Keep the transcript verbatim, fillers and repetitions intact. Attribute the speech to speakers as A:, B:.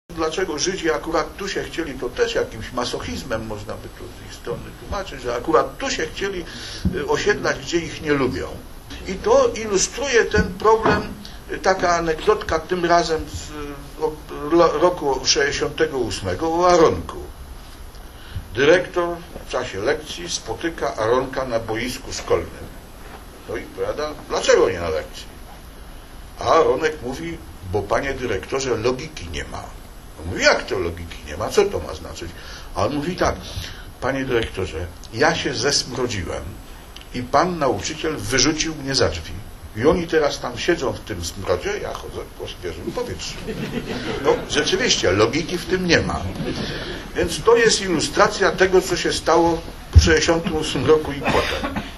A: Dlaczego Żydzi akurat tu się chcieli, to też jakimś masochizmem można by tu z ich strony tłumaczyć, że akurat tu się chcieli osiedlać, gdzie ich nie lubią. I to ilustruje ten problem, taka anegdotka tym razem z roku sześćdziesiątego ósmego o Aronku. Dyrektor w czasie lekcji spotyka Aronka na boisku szkolnym. No i powiada, dlaczego nie na lekcji? A Aronek mówi, bo panie dyrektorze, logiki nie ma. On mówi, jak to logiki nie ma? Co to ma znaczyć? A on mówi tak, panie dyrektorze, ja się zesmrodziłem i pan nauczyciel wyrzucił mnie za drzwi. I oni teraz tam siedzą w tym smrodzie, ja chodzę po świeżym powietrzu. No, rzeczywiście, logiki w tym nie ma. Więc to jest ilustracja tego, co się stało w sześćdziesiątym ósmym roku i potem.